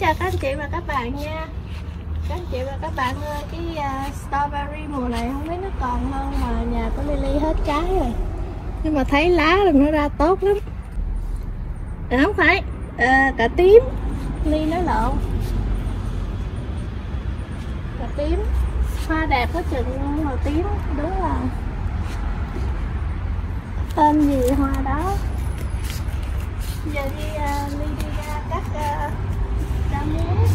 chào các anh chị và các bạn nha. Các anh chị và các bạn ơi, cái strawberry mùa này không biết nó còn không mà nhà của Lily hết trái rồi. Nhưng mà thấy lá rồi nó ra tốt lắm. Không phải, cà tím. Ly nói lộn. Cà tím. Hoa đẹp có chừng màu tím, đúng là tên gì hoa đó. Giờ đi Ly đi ra cắt rau muống,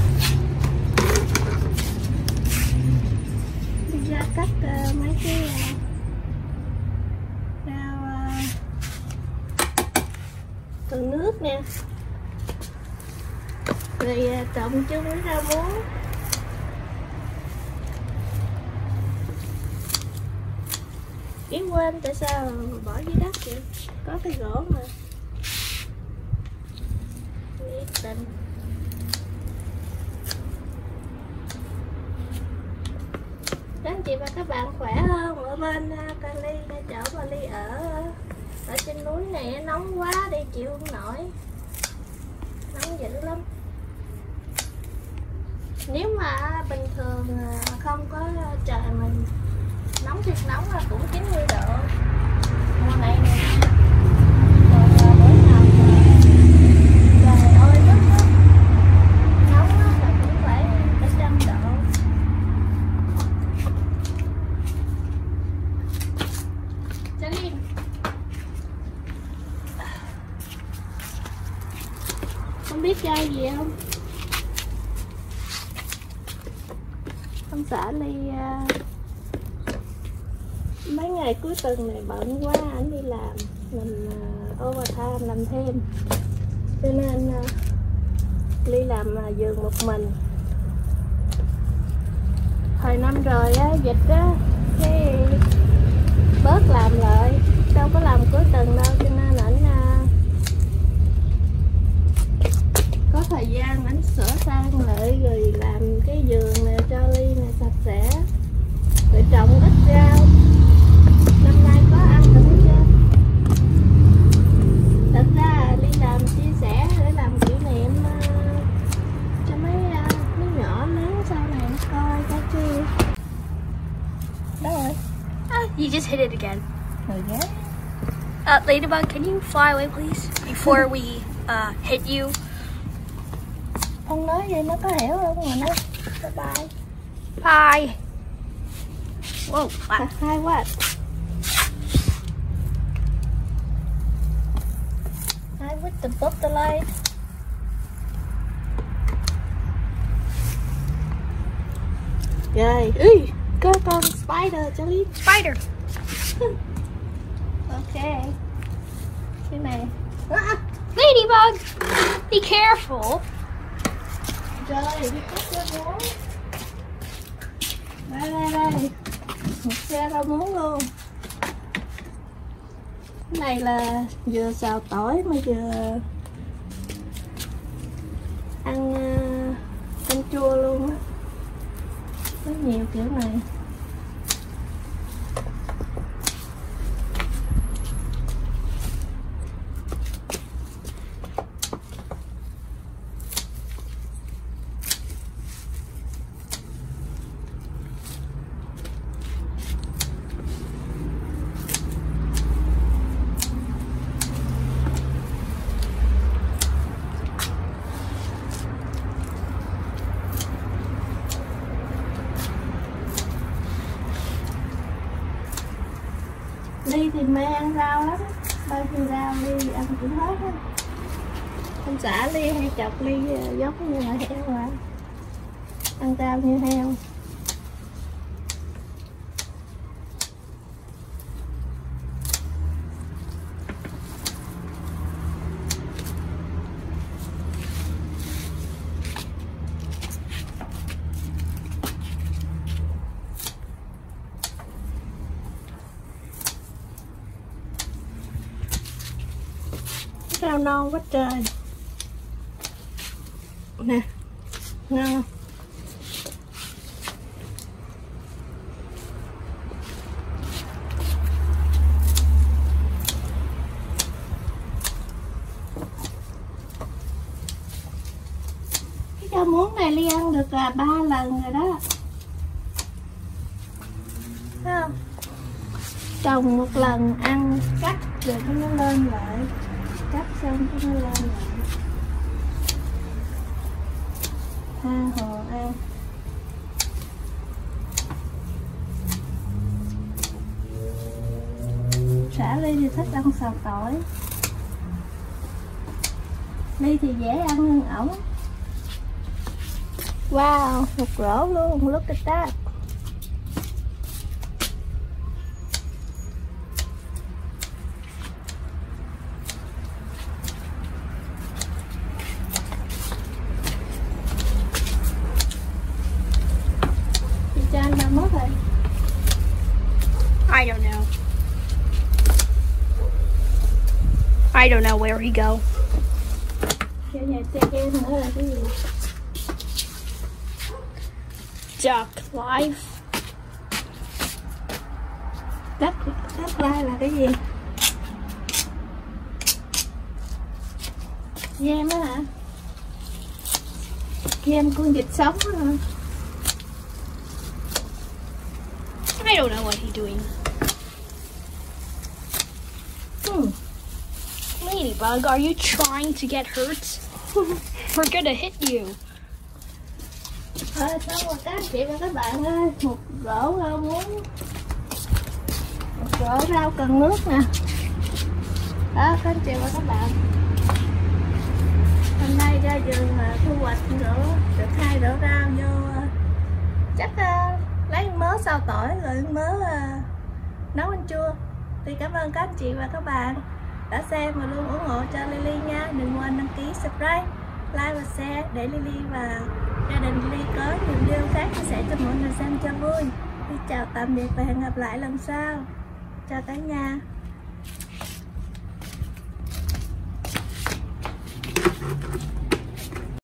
đi ra cắt mấy cái rau cần nước nè, rồi trộn chung với rau muống. Ý quên tại sao bỏ dưới đất vậy, có cái gỗ mà. Tình. Các anh chị và các bạn khỏe không? Ở bên Cali, chỗ mà Ly ở trên núi này nóng quá đi chịu không nổi, nóng dữ lắm. Nếu mà bình thường không có trời mình nóng thiệt nóng là cũng 90 độ. Mùa này nè không biết chơi gì không? Ông xã Ly mấy ngày cuối tuần này bận quá, anh đi làm overtime làm thêm, cho nên Ly làm vườn một mình. Hồi năm rồi á, dịch á, cái bớt làm lại, đâu có làm cuối tuần đâu, cho nên ảnh có thời gian ảnh sửa sang lại rồi làm cái vườn này cho Ly này sạch sẽ, rồi trồng ít rau. Năm nay có ăn được hết chưa? Thật ra Ly làm chia sẻ để làm kỷ niệm cho mấy đứa nhỏ lớn sau này nó coi cái chứ. Đâu rồi? You just hit it again. Okay. Ladybug, can you fly away please before we hit you? Không nói vậy nó có hiểu không mà nó. Bye bye. Bye. Whoa. Hi what? Hi with the butterfly. Rồi, có con spider cho Ly. Spider. Ok. Cái này. Ladybug, be careful. Rồi, đi cắt rau muống. Đây. Một xe rau muống luôn. Cái này là vừa xào tỏi mà vừa ăn canh chua luôn á. Có nhiều kiểu này. Ly thì mê ăn rau lắm, bao nhiêu rau Ly ăn cũng hết á. Ông xã Ly hay chọc Ly giống như là heo mà, ăn rau như heo. Rau non quá trời nè, ngon. được 3 lần rồi đó. Thấy không? Trồng một lần ăn cắt rồi nó lên lại, cắt xong nó lên lại, tha hồ ăn. Xả Ly thì thích ăn xào tỏi, Ly thì dễ ăn hơn ổng. Wow, một rổ luôn, look at that. Chị cho anh đâu mất rồi? I don't know. I don't know where he go. Cái nhà xe game nữa là cái gì? Duck life. Đất lai là cái gì? Game á hả? Game con vịt sống á hả? I don't know what he's doing. Ladybug, are you trying to get hurt? We're gonna hit you. Xong rồi các anh chị và các bạn ơi, một rổ rau muống, một rổ rau cần nước nè. Đó các anh chị và các bạn, hôm nay ra vườn mà thu hoạch được 2 rổ rau vô, chắc lấy mớ xào tỏi rồi mớ nấu ăn chua. Thì cảm ơn các anh chị và các bạn đã xem và luôn ủng hộ cho Lily nha. Đừng quên đăng ký, subscribe, like và share để Lily và gia đình Lily có nhiều video khác chia sẻ cho mọi người xem cho vui. Chào tạm biệt và hẹn gặp lại lần sau. Chào cả nhà.